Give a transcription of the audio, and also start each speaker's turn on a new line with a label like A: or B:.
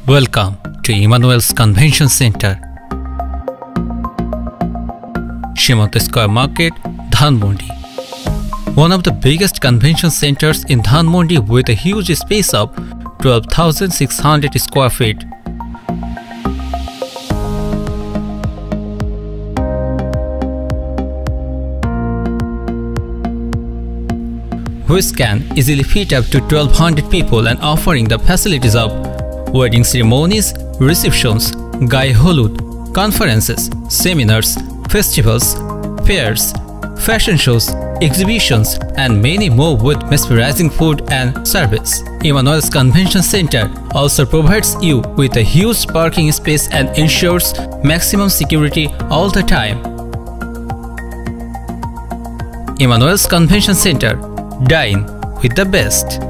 A: Welcome to Emmanuel's Convention Center, Shimano Square Market, Dhanmondi. One of the biggest convention centers in Dhanmondi with a huge space of 12,600 square feet. Which can easily fit up to 1,200 people and offering the facilities of wedding ceremonies, receptions, Gai Holud, conferences, seminars, festivals, fairs, fashion shows, exhibitions, and many more with mesmerizing food and service. Emmanuel's Convention Center also provides you with a huge parking space and ensures maximum security all the time. Emmanuel's Convention Center. Dine with the best.